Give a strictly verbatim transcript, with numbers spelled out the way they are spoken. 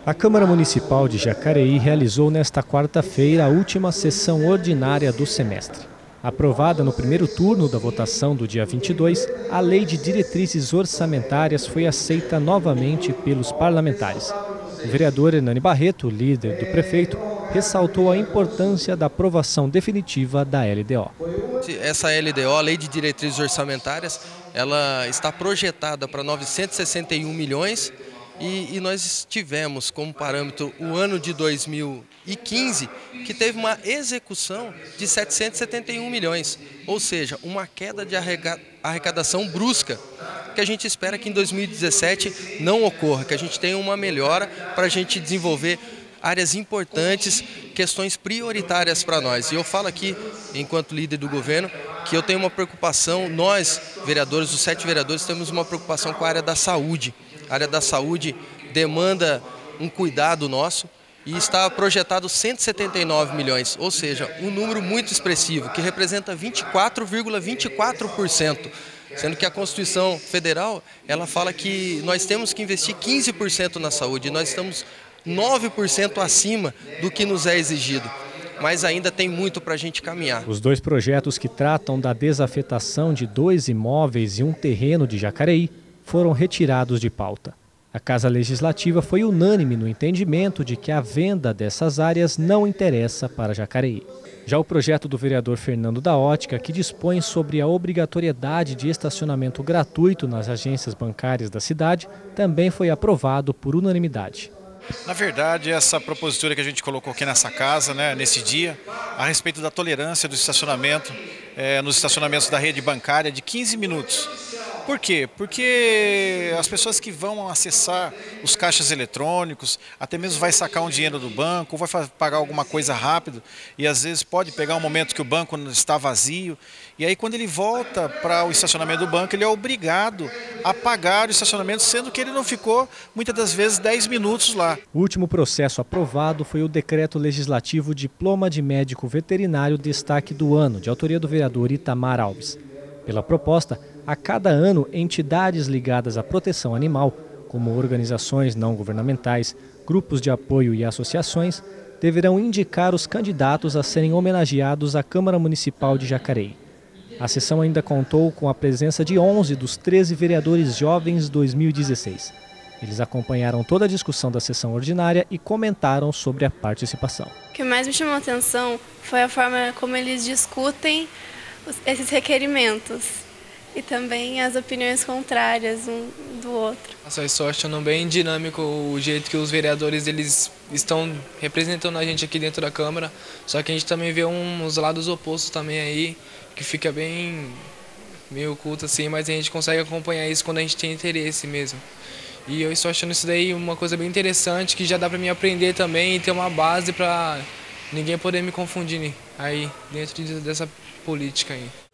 A Câmara Municipal de Jacareí realizou nesta quarta-feira a última sessão ordinária do semestre. Aprovada no primeiro turno da votação do dia vinte e dois, a Lei de Diretrizes Orçamentárias foi aceita novamente pelos parlamentares. O vereador Hernani Barreto, líder do prefeito, ressaltou a importância da aprovação definitiva da L D O. Essa L D O, a Lei de Diretrizes Orçamentárias, ela está projetada para novecentos e sessenta e um milhões e, e nós tivemos como parâmetro o ano de dois mil e quinze, que teve uma execução de setecentos e setenta e um milhões, ou seja, uma queda de arrecadação brusca, que a gente espera que em dois mil e dezessete não ocorra, que a gente tenha uma melhora para a gente desenvolver áreas importantes, questões prioritárias para nós. E eu falo aqui, enquanto líder do governo, que eu tenho uma preocupação, nós, vereadores, os sete vereadores, temos uma preocupação com a área da saúde. A área da saúde demanda um cuidado nosso e está projetado cento e setenta e nove milhões, ou seja, um número muito expressivo, que representa vinte e quatro vírgula vinte e quatro por cento. Sendo que a Constituição Federal, ela fala que nós temos que investir quinze por cento na saúde, e nós estamos nove por cento acima do que nos é exigido, mas ainda tem muito para a gente caminhar. Os dois projetos que tratam da desafetação de dois imóveis e um terreno de Jacareí foram retirados de pauta. A Casa Legislativa foi unânime no entendimento de que a venda dessas áreas não interessa para Jacareí. Já o projeto do vereador Fernando da Ótica, que dispõe sobre a obrigatoriedade de estacionamento gratuito nas agências bancárias da cidade, também foi aprovado por unanimidade. Na verdade, essa propositura que a gente colocou aqui nessa casa, né, nesse dia, a respeito da tolerância do estacionamento, é, nos estacionamentos da rede bancária de quinze minutos. Por quê? Porque as pessoas que vão acessar os caixas eletrônicos, até mesmo vai sacar um dinheiro do banco, ou vai pagar alguma coisa rápido, e às vezes pode pegar um momento que o banco está vazio, e aí quando ele volta para o estacionamento do banco, ele é obrigado a pagar o estacionamento, sendo que ele não ficou, muitas das vezes, dez minutos lá. O último processo aprovado foi o Decreto Legislativo Diploma de Médico Veterinário Destaque do Ano, de autoria do vereador Itamar Alves. Pela proposta, a cada ano, entidades ligadas à proteção animal, como organizações não governamentais, grupos de apoio e associações, deverão indicar os candidatos a serem homenageados à Câmara Municipal de Jacareí. A sessão ainda contou com a presença de onze dos treze vereadores jovens dois mil e dezesseis. Eles acompanharam toda a discussão da sessão ordinária e comentaram sobre a participação. O que mais me chamou a atenção foi a forma como eles discutem esses requerimentos e também as opiniões contrárias um do outro. Nossa, eu estou achando bem dinâmico o jeito que os vereadores eles estão representando a gente aqui dentro da Câmara, só que a gente também vê uns lados opostos também aí, que fica bem meio oculto assim, mas a gente consegue acompanhar isso quando a gente tem interesse mesmo. E eu estou achando isso daí uma coisa bem interessante, que já dá para mim aprender também e ter uma base para ninguém poder me confundir aí dentro dessa política aí.